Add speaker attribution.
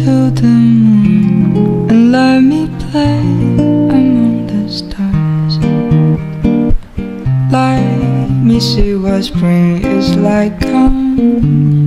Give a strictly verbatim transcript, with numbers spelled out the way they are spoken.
Speaker 1: to the moon and let me play among the stars. Let me see what spring is like. Come